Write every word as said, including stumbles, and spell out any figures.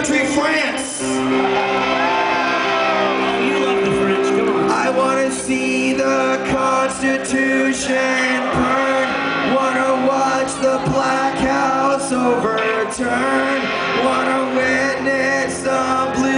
country, France. Oh, you love the French, come on. I wanna see the Constitution burn. Wanna watch the Black House overturn. Wanna witness the blue